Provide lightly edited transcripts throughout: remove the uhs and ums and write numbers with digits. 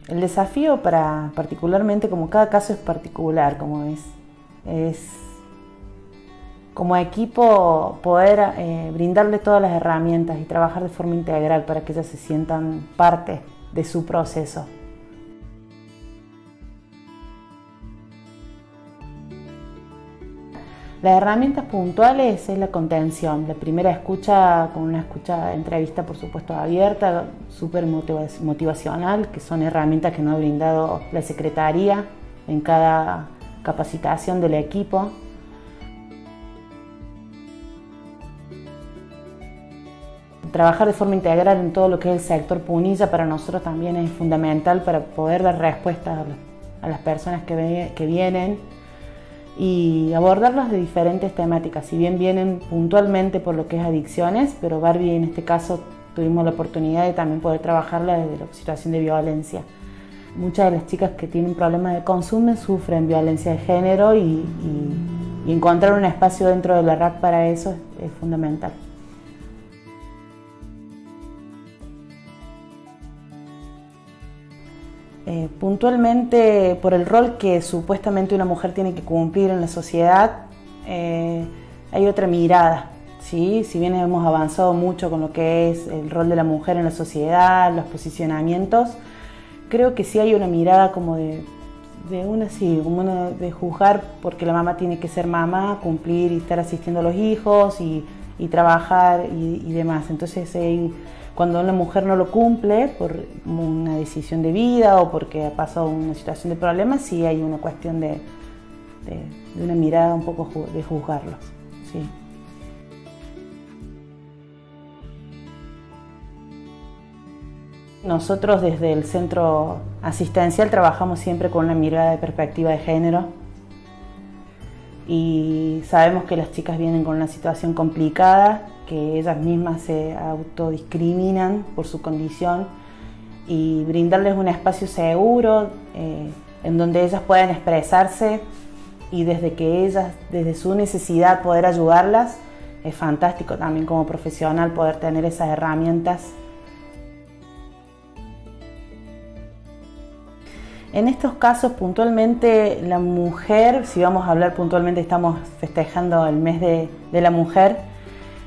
El desafío particularmente, como cada caso es particular, es como equipo poder brindarle todas las herramientas y trabajar de forma integral para que ellas se sientan parte de su proceso. Las herramientas puntuales es la contención, la primera escucha con una escucha entrevista por supuesto abierta, súper motivacional, que son herramientas que nos ha brindado la Secretaría en cada capacitación del equipo. Trabajar de forma integral en todo lo que es el sector Punilla para nosotros también es fundamental para poder dar respuestas a las personas que vienen y abordarlos de diferentes temáticas. Si bien vienen puntualmente por lo que es adicciones, pero Barbie en este caso tuvimos la oportunidad de también poder trabajarla desde la situación de violencia. Muchas de las chicas que tienen problemas de consumo sufren violencia de género y encontrar un espacio dentro de la RAC para eso es fundamental. Puntualmente, por el rol que supuestamente una mujer tiene que cumplir en la sociedad, hay otra mirada, ¿sí? Si bien hemos avanzado mucho con lo que es el rol de la mujer en la sociedad, los posicionamientos, creo que sí hay una mirada como de juzgar porque la mamá tiene que ser mamá, cumplir y estar asistiendo a los hijos y trabajar y demás. Entonces, cuando una mujer no lo cumple por una decisión de vida o porque ha pasado una situación de problemas, sí hay una cuestión de una mirada un poco de juzgarlos. Sí. Nosotros desde el centro asistencial trabajamos siempre con una mirada de perspectiva de género y sabemos que las chicas vienen con una situación complicada, que ellas mismas se autodiscriminan por su condición y brindarles un espacio seguro en donde ellas puedan expresarse y desde su necesidad poder ayudarlas. Es fantástico también como profesional poder tener esas herramientas. En estos casos puntualmente la mujer, si vamos a hablar puntualmente, estamos festejando el mes de la mujer,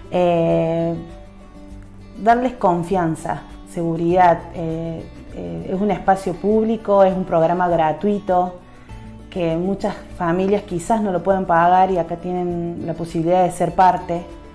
darles confianza, seguridad, es un espacio público, es un programa gratuito que muchas familias quizás no lo pueden pagar y acá tienen la posibilidad de ser parte.